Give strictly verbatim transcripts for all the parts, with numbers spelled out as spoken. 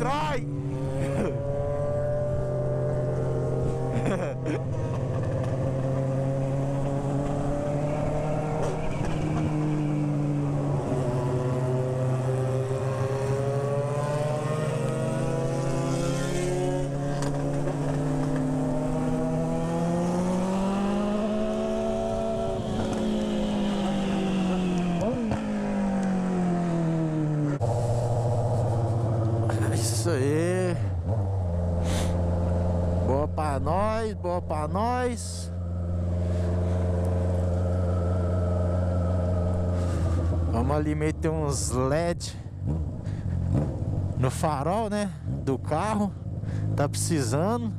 Vai! Isso aí. Boa pra nós, boa pra nós. Vamos ali meter uns L E D no farol, né, do carro. Tá precisando.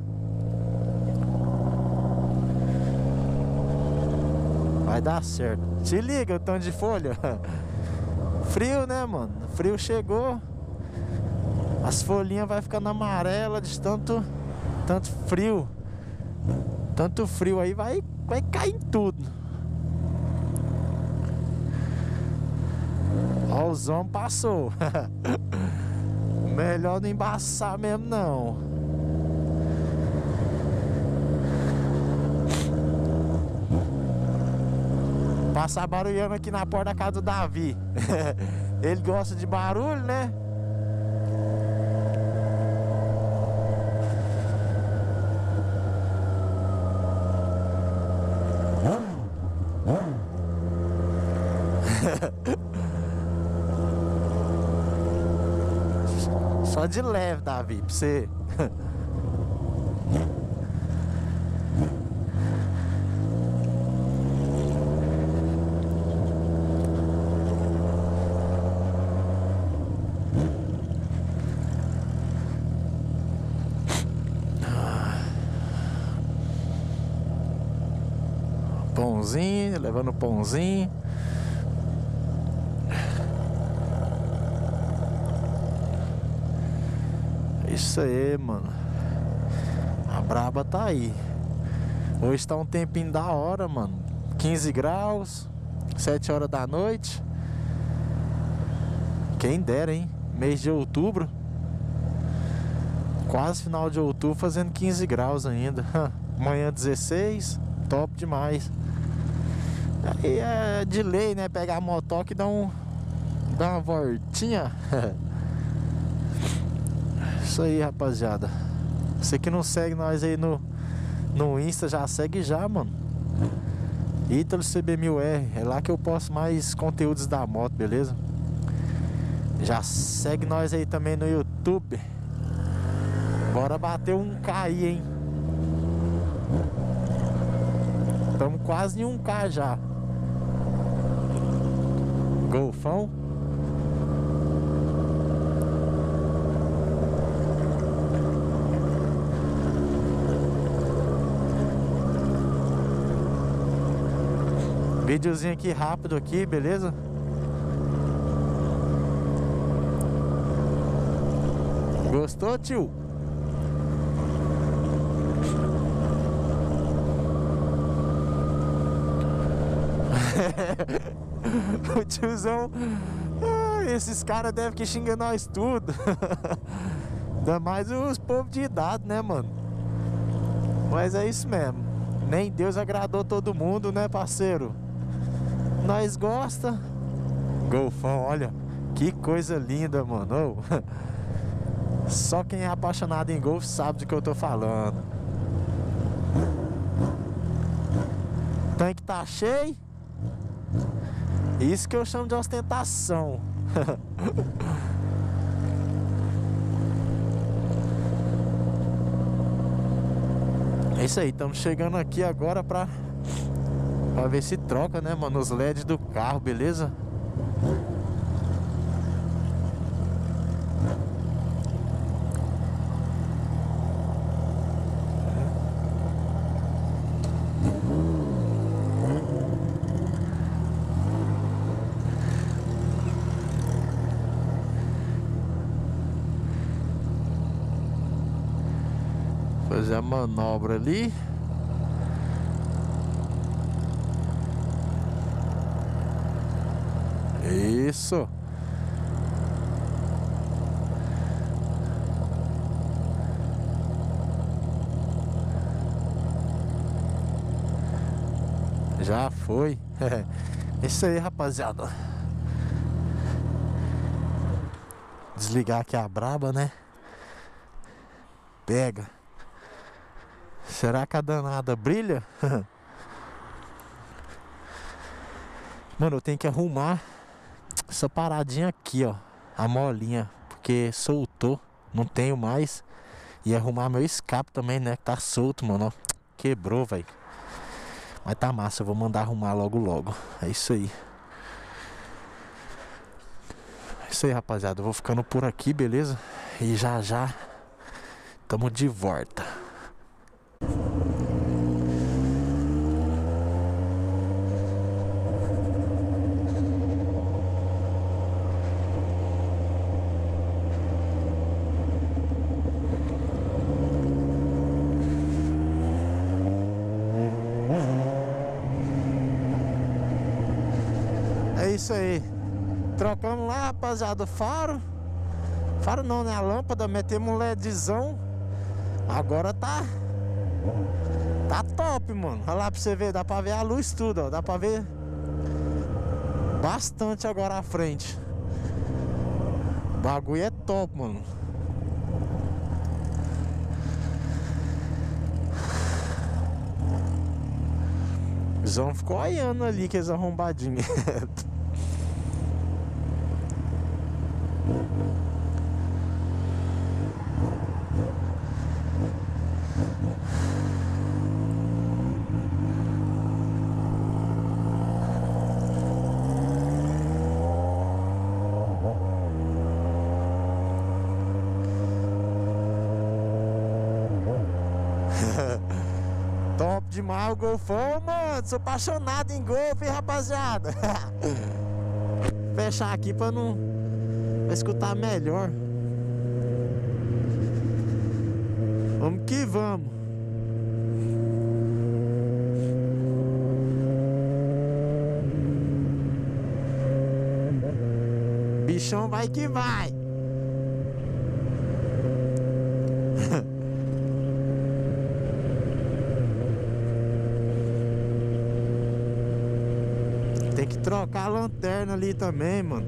Vai dar certo. Se liga o tanto de folha. Frio, né, mano? Frio chegou. As folhinhas vai ficando amarela de tanto, tanto frio. Tanto frio aí vai, vai cair em tudo. Ó, o zão passou. Melhor não embaçar mesmo não. Passar barulhando aqui na porta da casa do Davi. Ele gosta de barulho, né? Só de leve, Davi, pra você. Pãozinho, levando pãozinho. Isso aí, mano. A braba tá aí. Hoje tá um tempinho da hora, mano. quinze graus, sete horas da noite. Quem dera, hein? Mês de outubro. Quase final de outubro, fazendo quinze graus ainda. Amanhã dezesseis. Top demais. Aí é de lei, né? Pegar a motoca e dar um Dar uma voltinha. Isso aí, rapaziada. Você que não segue nós aí no, no Insta, já segue já, mano. Ítalo C B mil R. É lá que eu posto mais conteúdos da moto, beleza? Já segue nós aí também no YouTube. Bora bater um K aí, hein? Estamos quase em um K já. Golfão. Videozinho aqui rápido aqui, beleza? Gostou, tio? O tiozão, ah, esses caras devem que xingar nós tudo. Ainda mais os povos de idade, né, mano? Mas é isso mesmo. Nem Deus agradou todo mundo, né, parceiro? Nós gosta. Golfão, olha. Que coisa linda, mano. Oh. Só quem é apaixonado em golfe sabe do que eu tô falando. O tanque tá cheio. Isso que eu chamo de ostentação. É isso aí, estamos chegando aqui agora pra, pra ver se troca, né, mano, os L E Ds do carro, beleza? Fazer a manobra ali. Isso. Já foi. Isso aí, rapaziada. Desligar aqui a braba, né? Pega. Será que a danada brilha? Mano, eu tenho que arrumar essa paradinha aqui, ó. A molinha, porque soltou. Não tenho mais. E arrumar meu escape também, né? Que tá solto, mano, ó. Quebrou, velho. Mas tá massa, eu vou mandar arrumar logo logo. É isso aí. É isso aí, rapaziada. Eu vou ficando por aqui, beleza? E já já tamo de volta. É isso aí. Trocamos lá, rapaziada, o faro. Faro não, né? A lâmpada, metemos um LEDzão. Agora tá Tá top, mano. Olha lá pra você ver, dá pra ver a luz tudo, ó. Dá pra ver bastante agora à frente. O bagulho é top, mano. O Zão ficou olhando ali, aqueles arrombadinhos. Top demais o Golfão, mano. Sou apaixonado em Golf, hein, rapaziada. Fechar aqui pra não pra escutar melhor. Vamos que vamos. Bichão vai que vai. Tem que trocar a lanterna ali também, mano.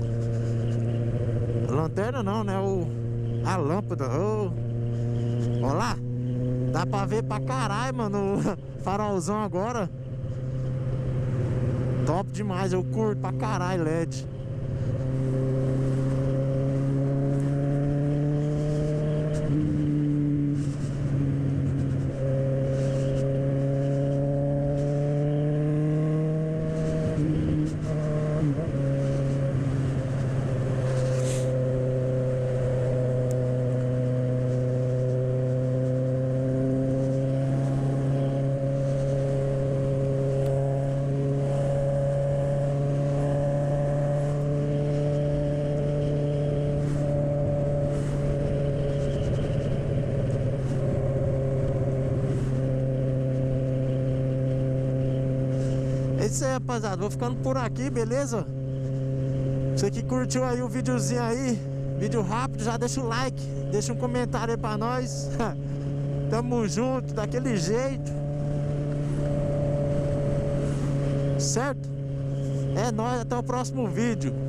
A lanterna não, né? O, a lâmpada. Oh. Olha lá. Dá pra ver pra caralho, mano. O farolzão agora. Top demais. Eu curto pra caralho L E D. É isso aí, rapaziada, vou ficando por aqui, beleza? Você que curtiu aí o videozinho aí, vídeo rápido, já deixa o like, deixa um comentário aí pra nós. Tamo junto, daquele jeito. Certo? É nóis, até o próximo vídeo.